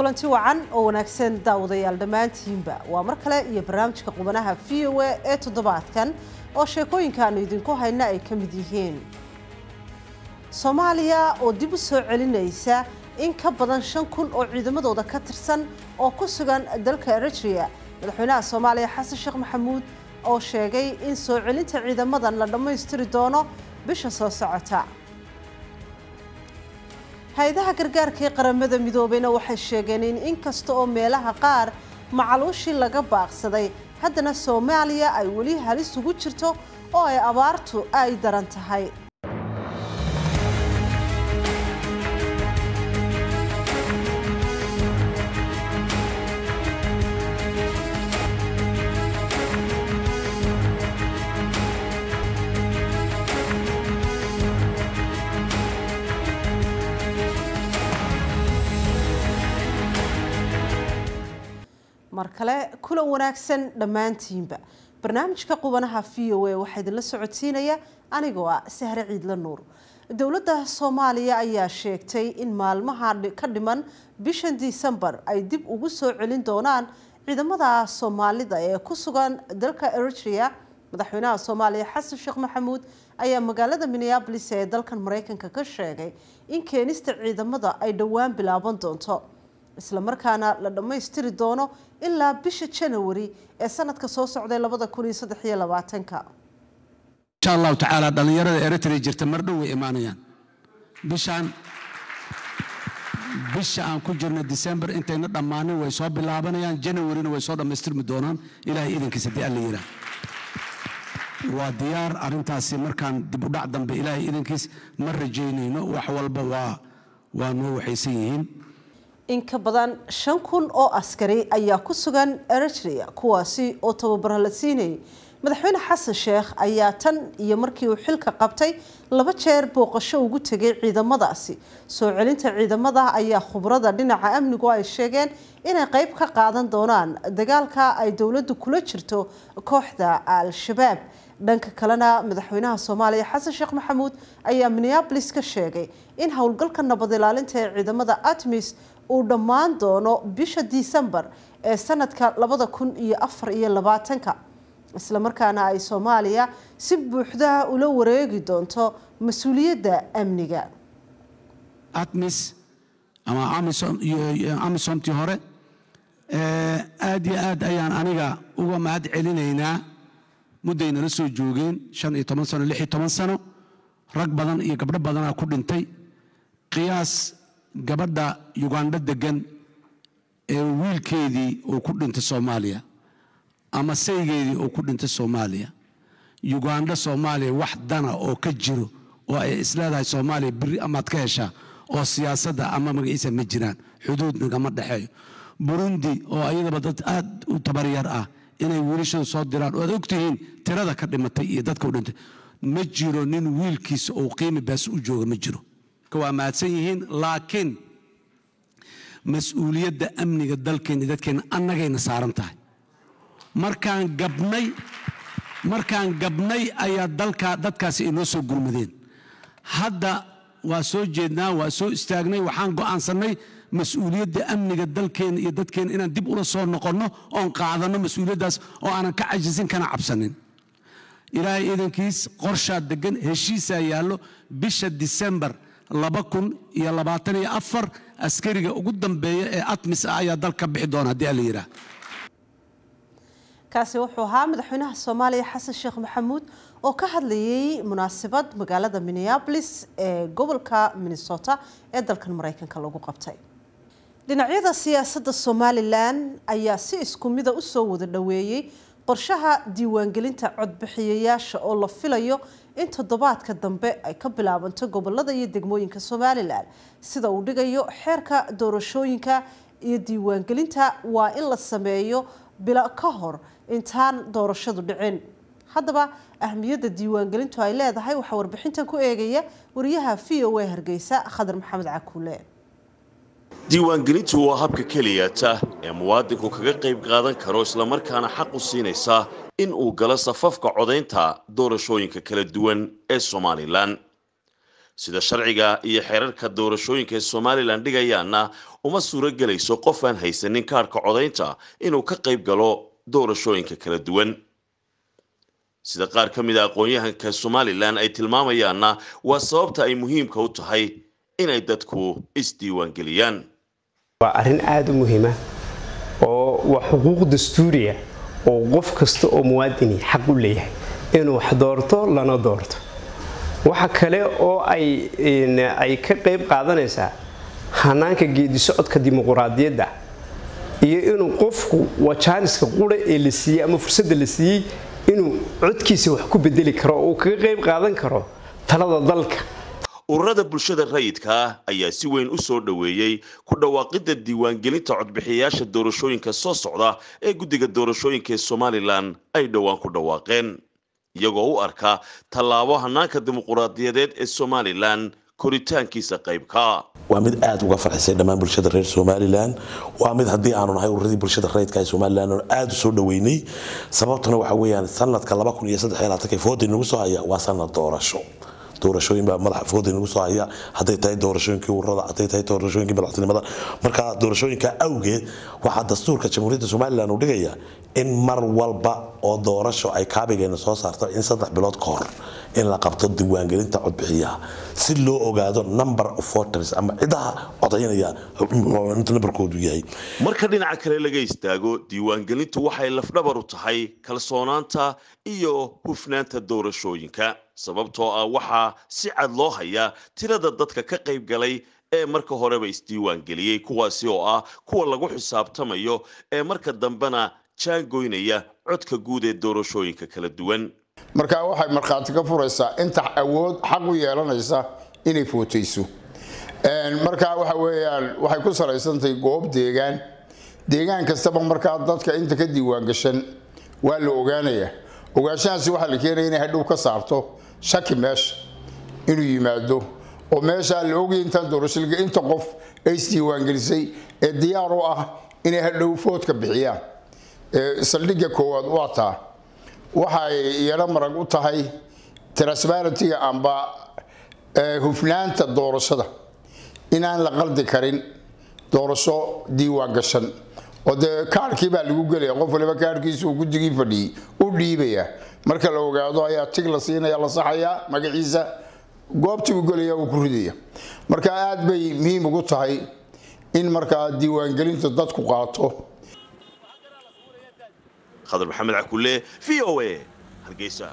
kulanti wacan oo wanaagsan daawadayaal dhamaantiinba waa mar kale iyo barnaamijka qubanaha VOA ee toddobaadkan oo sheekooyinkan idinku hayna ay ka mid yihiin Soomaaliya oo dib u soo celinaysa in ka badan 5,000 oo ciidamadooda ka tirsan oo ku sugan dalka Eritrea madaxweynaha Soomaaliya Xasan Sheekh Maxamuud oo sheegay in soo celinta ciidamadan la dhameystiri doono bisha soo socota hay'adaha gargaarka ee qaramada midoobeyna waxay sheegeen in kasta oo meelaha qaar macaluushi laga baaqsaday haddana Soomaaliya ay wali halis ugu jirto oo ay abaartu ay daran tahay markale kulan wanaagsan dhamaantiinba barnaamijka qubanaha VOA waxa idin la socodsiinaya anigoo ah Sahre Ciidla Nuur dawladda Soomaaliya ayaa sheegtay in maalmaha ka dhiman bishan December ay dib ugu soo celin doonaan ciidamada Soomaalida ee ku sugan dalka Eritrea madaxweynaha Soomaaliya Xasan Sheekh Maxamuud ayaa magaalada Minneapolis ee dalkan Mareykanka ka sheegay in keenista ciidamada ay dhawaan bilaaban doonto isla markaana la dhameystiri doono ilaa bisha January ee sanadka soo socday 2023 insha Allah ta'ala dhalinyarada Eritrea jirta mar dhow way imaanayaan bisha aan ku jirno December intayna dhamaanin way soo bilaabanayaan January way soo dhameystirmi doonaan ilaahay idinkiisa dii alla yiraahdo waa diyaar arintaasi markaan dib u dhac dambe ilaahay idinkiisa ma rajeynayno wax walba waa noo waxaysan yihiin in ka badan 5,000 oo askari ayaa ku sugan Eritrea kuwaasi oo tababar la siinay madaxweyne Xasan Sheekh ayaa tan iyo markii uu xilka qabtay 2 jeer booqasho ugu tagay ciidamadaasi soo celinta ciidamada ayaa khibrada dhinaca amniga ay sheegeen inay qayb ka qaadan doonaan dagaalka ay dawladdu kula jirto kooxda Al-Shabaab dhanka kalena madaxweynaha Soomaaliya Xasan Sheekh Maxamuud ayaa Minneapolis ka sheegay in howlgalka nabad ilaalinta ee ciidamada ATMIS uu dhammaan doono bisha December ee sanadka 2024 isla markaana ay Soomaaliya si buuxda ula wareegi doonto mas'uuliyadda amniga ATMIS ama AMISOM tii hore aad iyo aad ayaan aniga uga mahad celinaynaa muddayna la soo joogeen 15 sano 16 sano rag badan iyo gabdho badan ku dhintay qiyaas gabadha Uganda degan ee wiilkeedii uu ku dhintay Soomaaliya ama saygeedii uu ku dhintay Soomaaliya Uganda Soomaaliya wax dana oo ka jiro oo ay isleedahay Soomaaliya biri ama ka hesha oo siyaasadda ama magaciisa ma jiraan xuduudna kama dhaxeeyo Burundi oo ayadaba dad aad u tabariyar ah inay wiilashooda soo diraan oo ogtihiin tirada ka dhimatay iyo dadka u dhintay ma jiro nin wiilkiisa oo qiimo baas u jooga ma jiro waa maadsan yihiin laakiin mas'uuliyadda amniga dalkeena dadkeena annagayna saaran tahay markaan gabnay ayaa dadkaasi inoo soo gurmadeen hadda waa soo jeednaa waa soo istaagnay waxaan go'aansanay mas'uuliyadda amniga dalkeena iyo dadkeena inaan dib ula soo noqono oon qaadano mas'uuliyaddaas oo aanan ka cajisin kana cabsanin ilaahay idankiis qorshaad degan heshiisaa yaallo bisha December 2024 askariga ugu dambeeya ee ATMIS ayaa dalka bixi doona hadii la yiraahdo kaasi wuxuu ahaa madaxweynaha Soomaaliya Xasan Sheekh Maxamuud oo ka hadlayay munaasabad magaalada Minneapolis ee gobolka Minnesota ee dalkan Mareykanka lagu qabtay dhinacyada siyaasadda Somaliland ayaa si isku mid ah u soo wada dhaweeyay qorshaha diiwaangelinta codbixiyayaasha oo la filayo in toddobaadka dambe ay ka bilaabanto gobolada iyo degmooyinka Somaliland sida uu dhigayo xeerka doorashooyinka iyo diiwaangelinta waa in la sameeyo bila ka hor intaan doorashadu dhicin haddaba ahmiyadda diiwaangelintu ay leedahay waxa warbixintan ku eegaya wariyaha VOA Hargeysa Khadar Maxamed Cakuule diiwaangelintu waa habka kaliya ee muwaadinku kaga qayb qaadan karo isla markaana xaq u siinaysa in uu galo safafka codeynta doorashooyinka kala duwan ee Somaliland sida sharciga iyo xeerarka doorashooyinka Somaliland dhigayaana uma suuragelayso qof aan haysanin kaarka codaynta inuu ka qayb galo doorashooyinka kala duwan. sida qaar ka mid ah aqoonyahanka Somaliland ay tilmaamayaana waa sababta ay muhiimka u tahay inay dadku isdiiwaan geliyaan. waa arrin aad u muhiim ah oo waa xuquuq dastuuriya oo qof kasta oo muwaadini xaq u leeyahay inuu wax doorto lana doorto. waxa kale oo ay ka qayb qaadanaysaa hanaanka geedi socodka dimuqraadiyadda iyo inuu qofku wajaaniska qura ee la siiyay ama fursadda la siiyay inuu codkiisa wax ku bedeli karo oo kaga qayb qaadan karo talada dalka. ururada bulshada rayidka ayaa si weyn u soo dhaweeyay ku dhawaaqida diiwaangelinta codbixiyayaasha doorashooyinka soo socda ee guddiga doorashooyinka Somaliland ay dhawaan ku dhawaaqeen, iyagoo u arka tallaabo hanaanka dimuqraadiyadeed ee Somaliland koritaankiisa qaybka. waa mid aad uga farxisay dhammaan bulshada reer Somaliland. waa mid haddii aanu nahay ururadii bulshada rayidka ee Somaliland aad u soo dhaweynay. sababtuna waxa weeyaan sanadka 2023 foodi nagu soo haya waa sanad doorashooyin baa madax foodi nagu soo haya, hadday tahay doorashooyinkii ururada, hadday tahay doorashooyinkii madaxtinimada. marka doorashooyinka awgeed waxaa dastuurka jamhuuriyadda Somaliland uu dhigaya in mar walba oo doorasho ay kaabigeena soo saarto in 3 bilood ka hor in la qabto diiwaangelinta codbixiyaha si loo ogaado number of voters ama cidaha codaynaya inta numberkoodu yahay. marka dhinaca kale laga istaago, diiwaangelintu waxay lafdhabar u tahay kalsoonaanta iyo hufnaanta doorashooyinka, sababtoo ah waxaa si cad loo hayaa tirada dadka ka qayb galay ee marka horeba isdiiwaangeliyay, kuwaasi oo ah kuwa lagu xisaabtamayo ee marka dambena jaangoynaya codka guud ee doorashooyinka kala duwan. marka waxay markhaati ka furaysaa inta awood xaq u yeelanaysa inay footayso. marka waxa weeyaan waxay ku salaysantahay goob deegaan kastaba marka dadka inta ka diiwaan gashan waa la ogaanaya. ogaanshahaasi waxa la keenayaa inay hadhow ka saarto shaki meesha inuu yimaado oo meesha la ogay inta doorashada inta qof ay isdiiwaan gelisay ee diyaar u ah inay hadhow foodka bixiyaan. saldhigga koowaad waa taa waxay yara marag u tahay transparency amba hufnaanta doorashada inaan la qaldi karin doorasho diiwaan gashan oo de kaarkii baa lagu gelaya qof waliba kaarkiisa uu guddigii fadhiyay u dhiibaya marka la ogaado ayaa tig la siinaya la saxaya magaciisa goobtii uu gelaya uu ku ridaya. marka aad bay muhiim ugu tahay in marka diiwaan gelinta dadku qaato. خضر محمد عكولة VOA هرقيسة.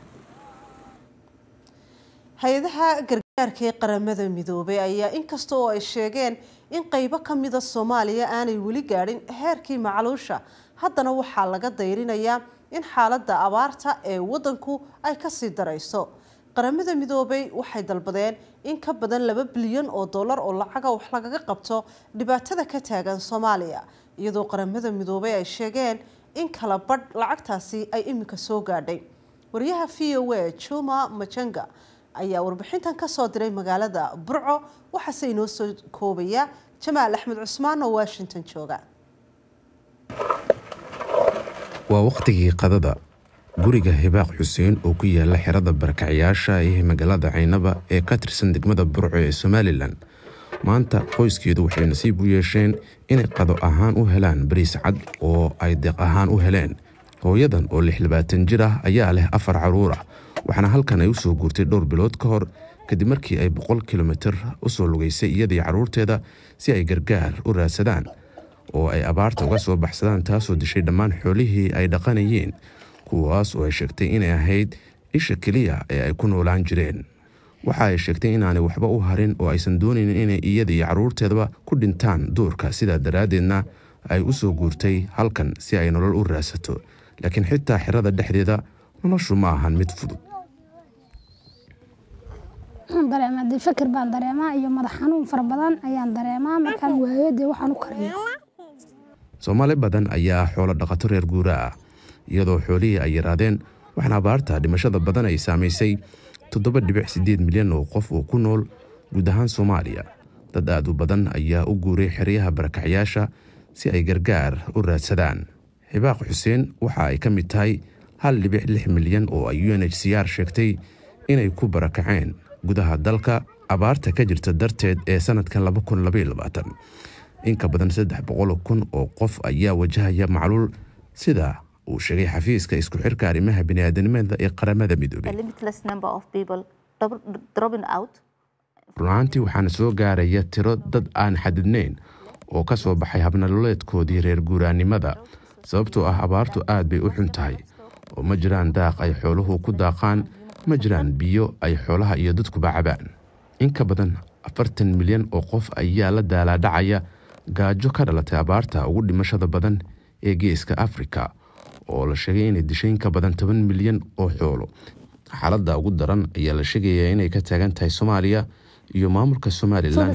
hay-adaha gargaarka ee qaramada midoobay ayaa inkasta oo ay sheegeen in qaybo ka mid ah Soomaaliya aanay weli gaarin heerkii macluusha, haddana waxaa laga dayrinayaa in xaaladda abaarta ee wadanku ay ka sii darayso. qaramada midoobay waxay dalbadeen in ka badan $2 bilyan oo lacag wax lagaga qabto dhibaatada ka taagan Soomaaliya, iyadoo qaramada midoobay ay sheegeen in kala badh lacagtaasi ay imika soo gaadhay. wariyaha VOA Chuma Machanga ayaa warbixintan ka soo diray magaalada Burco, waxaase inoo soo koobaya Jamaal Axmed Cusmaan oo Washington jooga. waa waqtigii qadada guriga Hibaaq Xuseen oo ku yaala xirada barakacayaasha ee magaalada Caynaba ee ka tirsan degmada Burco ee Somaliland. maanta qoyskeedu waxay nasiib u yeesheen inay qado ahaan u helaan bariis cad oo ay deeq ahaan u heleen. hooyadan oo 26 jir ah ayaa leh 4 caruur ah, waxaana halkan ay u soo guurtay dhowr bilood ka hor kadib markii ay 100 kilomitir u soo lugaysay iyadii caruurteeda si ay gargaar u raadsadaan oo ay abaarta uga soo baxsadaan, taasoo dishay dhammaan xoolihii ay dhaqanayeen, kuwaas oo ay sheegtay inay ahayd isha kaliya ee ay ku noolaan jireen. waxa ay sheegtay inaanay waxba u harin oo aysan doonaynin inay iyada iyo caruurteedaba ku dhintaan duurka, sidaa daraaddeedna ay u soo guurtay halkan si ay nolol u raadsato. laakiin xitaa xirada dhexdeeda noloshu ma ahan mid fudud. dareemaa fikir baan dareemaa iyo madax xanuun fara badan ayaan dareemaa markaan waayadii waxaan u kariyo. Soomaali badan ayaa xoolo dhaqato reer guura ah, iyadoo xoolihii ay yaraadeen, waxaana abaarta dhimashada badan ay saamaysay 7.8 milyan oo qof oo ku nool guud ahaan Soomaaliya. dad aad u badan ayaa u guuray xeryaha barakacayaasha si ay gargaar u raadsadaan. Hibaaq Xuseen waxa ay ka mid tahay 1.6 milyan oo ay UNHCR sheegtay inay ku barakaceen gudaha dalka abaarta ka jirta darteed ee sanadkan 2022 in ka badan 300,000 oo qof ayaa wajahaya macluul sida uu sheegay xafiiska isku xirka arrimaha bini'aadanimada ee qaramada midoobay. runtii waxaan soo gaaraya tiro dad aan xadidnayn oo ka soo baxay habnololeedkoodii reer guuraanimada sababtoo ah abaartu aad bay u xun tahay oo ma jiraan daaq ay xooluhu ku daaqaan ma jiraan biyo ay xoolaha iyo dadkuba cabaan. in ka badan 40 milyan oo qof ayaa la daalaadhacaya gaajo ka dhalatay abaarta ugu dhimashada badan ee geeska Afrika oo la sheegay inay dishay in ka badan 10 milyan oo xoolo. xaaladda ugu daran ayaa la sheegayaa inay ka taagan tahay Soomaaliya iyo maamulka Somaliland.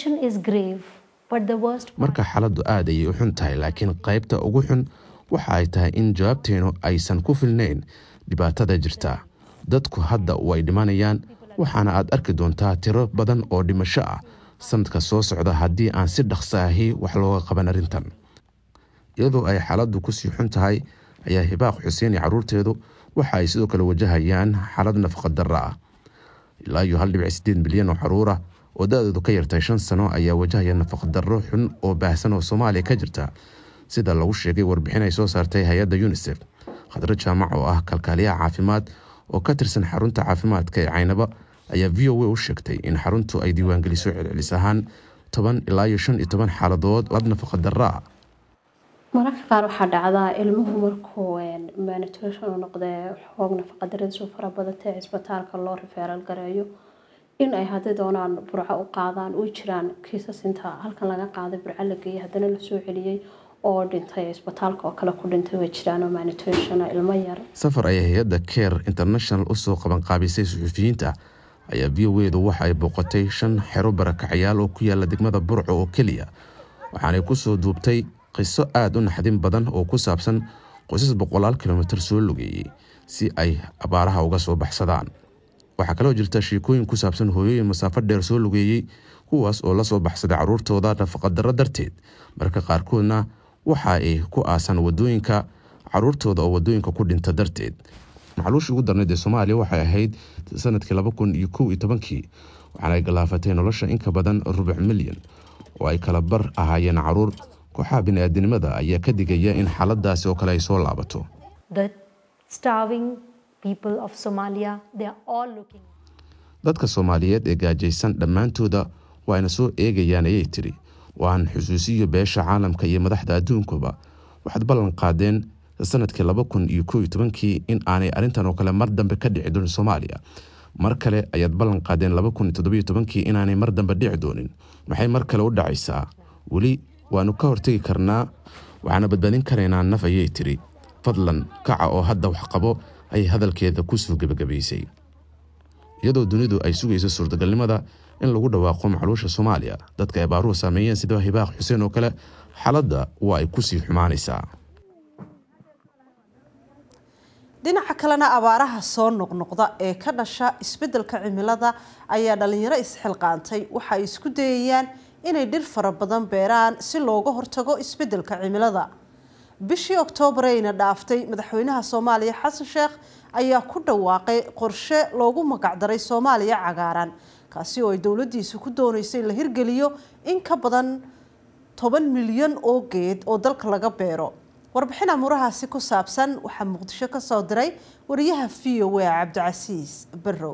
marka xaaladdu aad ayay u xun tahay laakiin qaybta ugu xun waxa ay tahay in jawaabteenu aysan ku filnayn dhibaatada jirta. dadku hadda way dhimanayaan waxaana aad arki doontaa tiro badan oo dhimasho ah sanadka soo socda haddii aan si dhaqso ahi wax looga qaban arrintan. iyadoo ay xaaladdu ku sii xun tahay ayaa Hibaaq Xuseen iyo carruurteedu waxa ay sidoo kale wajahayaan xaalad nafaqo darro ah. ilaa iyo 1.8 milyan oo carruur ah oo da'doodu ka yartay 5 sano ayaa wajahaya nafaqo darro xun oo baahsan oo Soomaaliya ka jirta sida lagu sheegay warbixin ay soo saartay hay'adda UNICEF. Khadra Jaamac oo ah kalkaaliyaha caafimaad oo ka tirsan xarunta caafimaadka ee Caynaba ayaa VOA u sheegtay in xaruntu ay diiwaan geliso celcelis ahaan 10 ilaa 15 xaaladood oo nafaqo darro ah. mararka qaar waxaa dhacdaa ilmuhu markuu malnutrition uu noqdo xoog nafaqo darradiisu fara badatay isbitaalka loo referal gareeyo in ay hadii doonaan burco u qaadaan u jiraan kiisas inta halkan laga qaaday burco la geeyay haddana la soo celiyay oo dhintay isbitaalka oo kale ku dhintay way jiraan oo malnutrition ilmo yar. safar ay hay'adda Care International u soo qaban qaabisay suxufiyiinta ayaa VOA-du waxa ay booqatay 5 xero barakacayaal oo ku yaala degmada Burco oo kaliya waxaanay ku soo duubtay qiso aad u naxdin badan oo ku saabsan qoysas 100 kilomitir soo lugeeyay si ay abaaraha uga soo baxsadaan. waxaa kaloo jirta sheekooyin ku saabsan hooyooyin masaafo dheer soo lugeeyay kuwaas oo la soo baxsaday carruurtooda nafaqo darro darteed marka qaarkoodna waxa ay ku aasan wadooyinka carruurtooda oo wadooyinka ku dhinta darteed. macluushii ugu darneed ee Soomaaliya waxay ahayd sanadkii 2011 waxaana ay galaafatay nolosha in ka badan 4 milyan oo ay kala bar ahaayeen carruur. kooxaha bini'aadanimada ayaa ka digaya in xaaladaasi oo kale ay soo laabato. dadka Soomaaliyeed ee gaajaysan dhammaantooda waana soo eegayaan ayay tiri. waan xusuusiyo beesha caalamka iyo madaxda adduunkuba waxaad ballan qaadeen sanadkii 2011 in aanay arrintan oo kale mar dambe ka dhici doonin Soomaaliya. mar kale ayaad ballan qaadeen 2017 inaanay mar dambe dhici doonin. maxay mar kale u dhacaysaa? weli waanu ka hortagi karnaa waxaana badbaadin karaynaa naf ayay tiri. fadlan kaca oo hadda wax qabo ay hadalkeeda ku soo gabagabaysay. iyadoo dunidu ay sugayso suurtagalnimada in lagu dhawaaqo macluusha Soomaaliya dadka ay baaruhu saameeyeen sida Hibaaq Xuseen oo kale xaaladda waa ay ku sii xumaanaysaa. dhinaca kalena abaaraha soo noqnoqda ee ka dhasha isbeddelka cimilada ayaa dhalinyaro isxilqaantay waxa ay isku dayayaan inay dhir fara badan beeraan si looga hortago isbeddelka cimilada. bishii Oktoobar ayna dhaaftay madaxweynaha Soomaaliya Xasan Sheekh ayaa ku dhawaaqay qorshe loogu magac daray Soomaaliya cagaaran kaasi oo ay dawladdiisu ku doonaysay in la hirgeliyo in ka badan 10 milyan oo geed oo dalka laga beero. warbixin amurahaasi ku saabsan waxaa Muqdisho ka soo diray wariyaha VOA Cabdicasiis Barrow.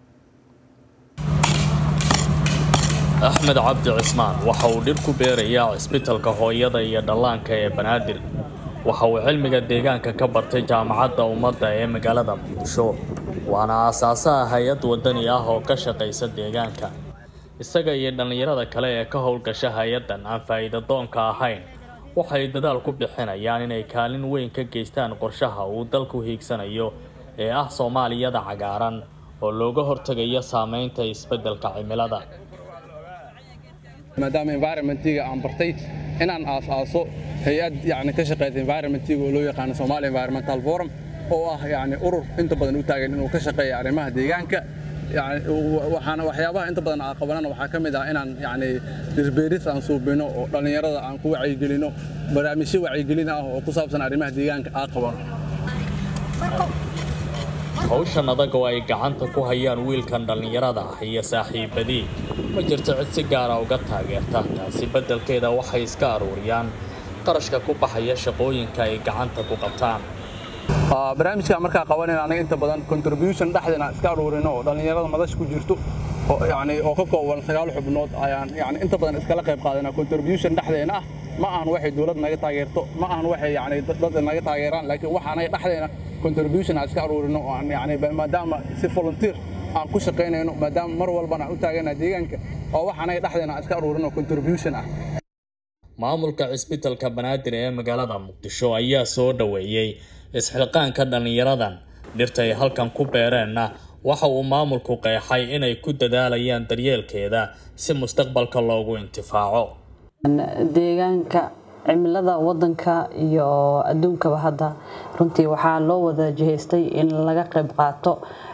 Axmed Cabdi Cismaan waxa uu dhir ku beerayaa isbitaalka hooyada iyo dhallaanka ee Banaadir. waxa uu cilmiga deegaanka ka bartay jaamacadda ummadda ee magaalada Muqdisho waana aasaasaha hay'ad wadani ah oo ka shaqeysa deegaanka. isaga iyo dhalinyarada kale ee ka howlgasha hay'adan aan faa'iido doonka ahayn waxay dadaal ku bixinayaan inay kaalin weyn ka geystaan qorshaha uu dalku hiigsanayo ee ah Soomaaliyada cagaaran oo looga hortagayo saameynta isbeddelka cimilada. maadaama environmentiga aan bartay inaan aasaaso hay'ad ka shaqeysa environmentiga oo loo yaqaan Somali Environmental Forum oo ah urur inta badan u taagan inuu ka shaqeeyo arrimaha deegaanka. waxaana waxyaabaha inta badan aan qabanana waxaa ka mid ah inaan dhirbeeris aan suubino oo dhalinyarada aan ku wacyigelino barnaamijyo wacyigelin ah oo ku saabsan arrimaha deegaanka aan qabano. hawshan adag oo ay gacanta ku hayaan wiilkan dhallinyarada ah iyo saaxiibadii ma jirto cid si gaara uga taageerta taasi beddelkeeda waxay iska aruuriyaan qarashka ku baxaya shaqooyinka ay gacanta ku qabtaan barnaamijka markaa qabanayna anaga inta badan contribution dhaxdeena iska aruurino oo dhalinyarada madash ku jirto oo yani oo ka kooban 9 xubnood ayaan yani inta badan iskala qayb qaadanaa contribution dhaxdeena ah ma ahan waxay dawladda naga taageerto ma ahan waxay yani dad naga taageeraan laakiin waxa anaga dhaxdeena contribution aan iska aruurino oo yani maadaama si volunteer aan ku shaqeynayno maadaama mar walbana u taagana deegaanka oo waxa anaga dhaxdeena iska aruurino contribution ah maamulka cisbitaalka Banaadir ee magaalada Muqdisho ayaa soo dhaweeyay isxilqaanka dhalinyaradan dhirta ay halkan ku beereenna waxa uu maamulku qeexay inay ku dadaalayaan daryeelkeeda si mustaqbalka loogu intifaaco deegaanka cimilada wadanka iyo adduunkaba hadda runtii waxaa loo wada jihaystay in laga qayb qaato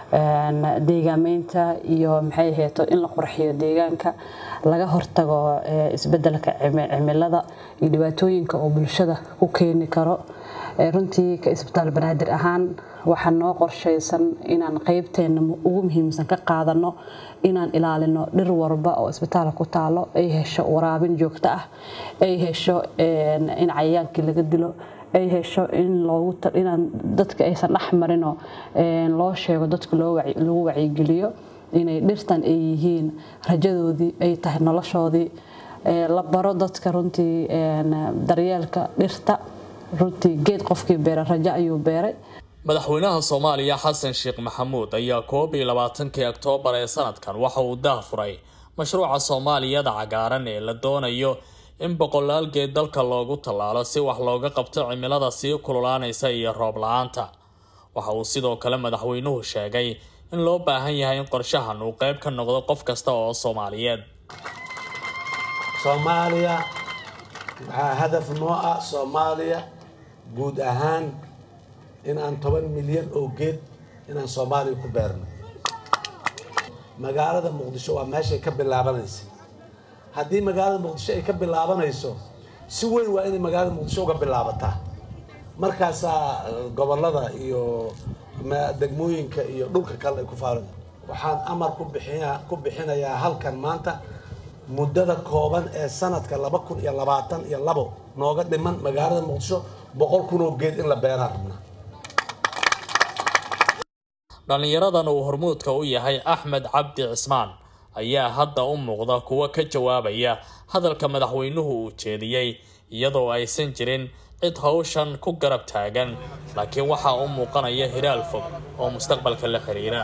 deegaameynta iyo maxay ahayd in la qurxiyo deegaanka laga hortago isbedelka cimilada iyo dhibaatooyinka oo bulshada ku keeni karo runtii ka isbitaal Banaadir ahaan waxa noo qorsheysan inaan qaybteena ugu muhiimsan ka qaadano inaan ilaalino dhir walba oo isbitaalka ku taalo ay hesho waraabin joogto ah ay hesho in cayayaankii laga dilo ay hesho inaan dadka aysan dhaxmarino loo sheego dadka lagu wacyigeliyo inay dhirtan ay yihiin rajadoodii ay tahay noloshoodii la baro dadka runtii daryeelka dhirta runtii geed qofkii beera raja ayuu beeray madaxweynaha Soomaaliya Xasan Sheekh Maxamuud ayaa 21 Oktoobar ee sanadkan waxa uu daahfuray mashruuca Soomaaliyada cagaaran ee la doonayo in boqolaal geed dalka loogu tallaalo si wax looga qabto cimilada sii kululaanaysa iyo roob la'aanta waxa uu sidoo kale madaxweynuhu sheegay in loo baahan yahay in qorshahan uu qayb ka noqdo qof kasta oo Soomaaliyeed Soomaaliya waxa hadaf noo ah Soomaaliya guud ahaan in aan 10 milyan oo geed inaan Soomaaliya ku beerno magaalada Muqdisho waa meesha ka bilaabanaysa haddii magaalada Muqdisho ay ka bilaabanayso si weyn waa in magaalada Muqdisho uga bilaabataa markaas gobolada iyo degmooyinka iyo dhulka kale ay ku faaran waxaan amar ku bixinayaa halkan maanta muddada kooban ee sanadka 2022 nooga dhiman magaalada Muqdisho 100,000 oo geed in la beeraa rabnaa dhalinyaradan uu hormuudka u yahay Axmed Cabdi Cismaan ayaa hadda u muuqda kuwa ka jawaabaya hadalka madaxweynuhu uu jeediyay iyadoo aysan jirin cid hawshan ku garab taagan laakiin waxa uu muuqanaya hiraal fog oo mustaqbalka la xiriira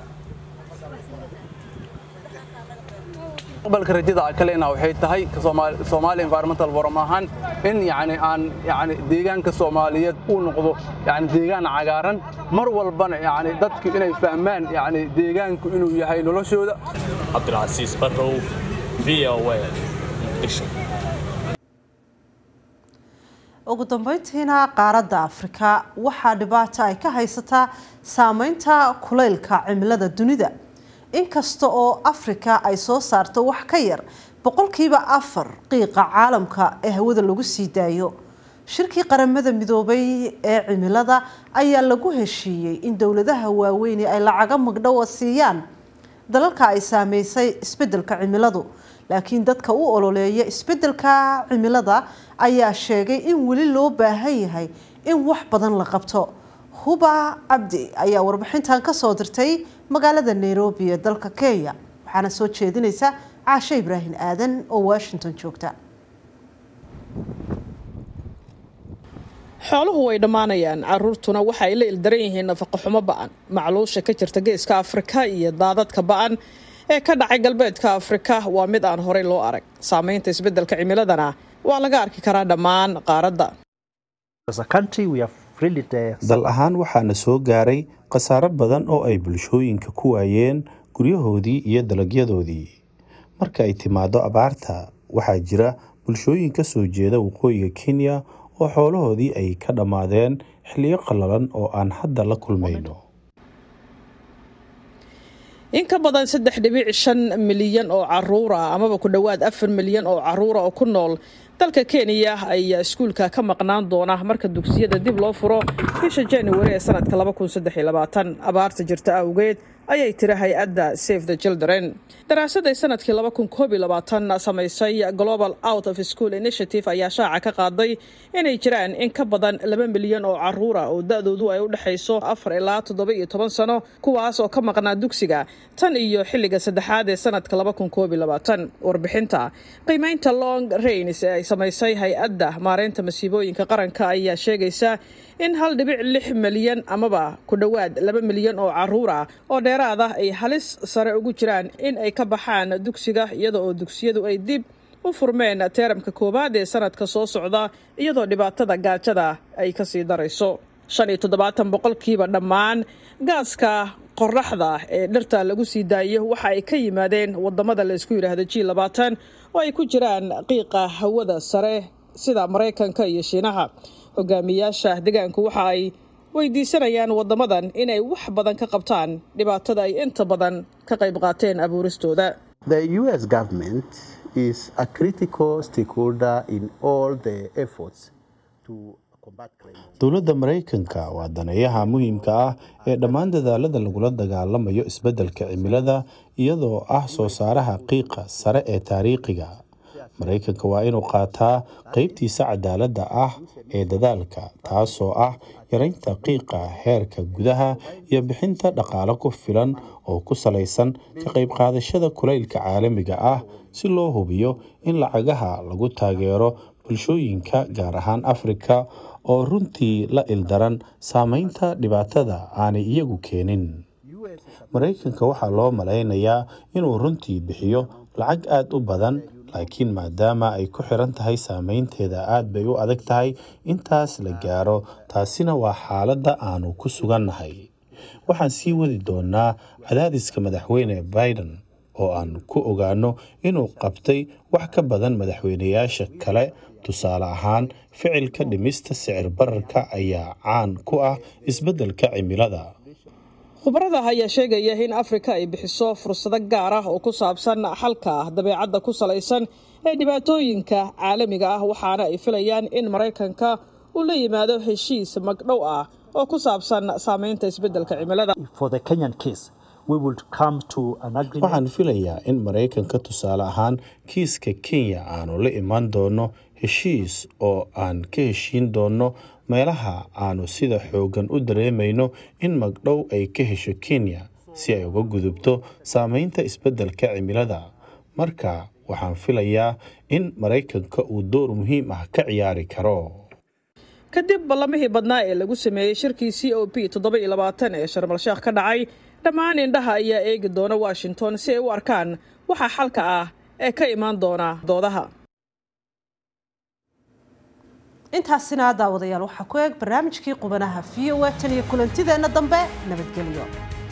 mustaqbalka rajada kalena waxay tahay Soomaali environmental forum ahaan in yani deegaanka Soomaaliyeed uu noqdo yani deegaan cagaaran mar walbana yani dadku inay fahmaan yani deegaanku inuu yahay noloshooda Cabdilcasiis Barrow VOA ugu dambeyntiina qaaradda Afrika waxaa dhibaato ay ka haysataa saameynta kulaylka cimilada dunida inkasta oo Afrika ay soo saarto wax ka yar 4% qiiqa caalamka ee hawada lagu sii daayo shirkii qaramada midoobay ee cimilada ayaa lagu heshiiyay in dawladaha waaweyn ay lacag magdhow siiyaan dalalka ay saameysay isbedelka cimiladu laakiin dadka u ololeeya isbedelka cimilada ayaa sheegay in wali loo baahan yahay in wax badan la qabto Huba Abdi ayaa warbixintan ka soo dirtay magaalada Nairobi ee dalka Kenya waxaana soo jeedinaysa Caasha Ibrahim Aadan oo Washington joogta xooluhu way dhamaanayaan caruurtuna waxa ay la ildaran yihiin nafaqo xumo ba'an macluusha ka jirta geeska Afrika iyo daadadka ba'an ee ka dhacay galbeedka Afrika waa mid aan horey loo arag saameynta isbedelka cimiladana waa laga arki karaa dhammaan qaaradda dal ahaan waxaana soo gaaray khasaaro badan oo ay bulshooyinka ku waayeen guryahoodii iyo dalagyadoodii marka ay timaado abaarta waxaa jira bulshooyin ka soo jeeda waqooyiga Kenya oo xoolahoodii ay ka dhamaadeen xilliyo qallalan oo aan hadda la kulmayno in ka badan 3.5 milyan oo caruur ah amaba ku dhawaad 4 milyan oo caruur oo ku nool dalka Kenya ayaa iskuulka ka maqnaan doona marka dugsiyada dib loo furo bisha January ee sanadka 2023 abaarta jirta awgeed ayay tiri hay'adda Save the Children. Daraasad ay sanadkii 2022 samaysay Global Out of School Initiative ayaa shaaca ka qaaday inay jiraan in ka badan 2 milyan oo carruur ah oo da'doodu ay u dhaxayso 4 ilaa 17 sano kuwaas oo ka maqnaa dugsiga tan iyo xilliga saddexaad ee sanadka 2022. Warbixinta qiimaynta long range ay samaysay hay'adda maareynta masiibooyinka qaranka ayaa sheegaysa in 1.6 milyan amaba ku dhawaad 2 milyan oo carruur ah oo dheeraad ah ay halis sare ugu jiraan in ay ka baxaan dugsiga iyadoo dugsiyadu ay dib u furmeen teeramka koobaad ee sanadka soo socda iyadoo dhibaatada gaajada ay ka sii darayso. 75% dhammaan gaaska qorraxda ee dhirta lagu sii daayo waxa ay ka yimaadeen wadamada la isku yiraahdo G20 oo ay ku jiraan qiiqa hawada sare sida Mareykanka iyo Shiinaha. Hogaamiyaasha deegaanku waxa ay weydiisanayaan wadamadan inay wax badan ka qabtaan dhibaatada ay inta badan ka qayb qaateen abuuristooda. The US government is a critical stakeholder in all the efforts to combat climate. Dowladda Mareykanka waa daneeyaha muhiimka ah ee dhammaan dadaalada lagula dagaalamayo isbeddelka cimilada iyadoo ah soo saaraha qiiqa sare ee taariikhiga. Mareykanka waa inuu qaataa qaybtiisa cadaaladda ah ee dadaalka taasoo ah yaraynta qiiqa heerka gudaha iyo bixinta dhaqaale ku filan oo ku salaysan ka qayb qaadashada kulaylka caalamiga ah si loo hubiyo in lacagaha lagu taageero bulshooyinka gaar ahaan Afrika oo runtii la ildaran saameynta dhibaatada aanay iyagu keenin. Mareykanka waxaa loo maleynayaa inuu runtii bixiyo lacag aad u badan laakiin maadaama ay ku xiran tahay saameynteeda aad bay u adag tahay intaas la gaaro taasina waa xaaladda aanu ku sugannahay. Waxaan sii wadi doonaa cadaadiska madaxweyne Biden oo aan ku ogaano inuu qabtay wax ka badan madaxweynayaasha kale. Tusaale ahaan ficilka dhimista sicir bararka ayaa caan ku ah isbeddelka cimilada. Khubarada ayaa sheegaya in Afrika ay bixiso fursado gaar ah oo ku saabsan xalka dabeecadda ku salaysan ee dhibaatooyinka caalamiga ah waxaana ay filayaan in Mareykanka uu la yimaado heshiis magdhow ah oo ku saabsan saameynta isbeddelka cimilada. For the Kenyan case, we will come to an agreement. Waxaan filayaa in Mareykanka tusaale ahaan kiiska Kenya aanu la iman doono heshiis oo aan ka heshiin doono meelaha aanu sida xoogan u dareemayno in magdhow ay ka hesho Kenya si ay uga gudubto saameynta isbeddelka cimilada. Marka waxaan filayaa in Mareykanka uu door muhiim ah ka ciyaari karo. Kadib ballamihii badnaa ee lagu sameeyay shirkii COP 27 ee Sharm el-Sheikh ka dhacay, dhammaan indhaha ayaa eegi doona Washington si ay u arkaan waxa xalka ah ee ka imaan doona doodaha. intaasina daawadayaal waxaa ku eeg barnaamijkii qubanaha VOA tan iyo kulantideena dambe nabadgelyo.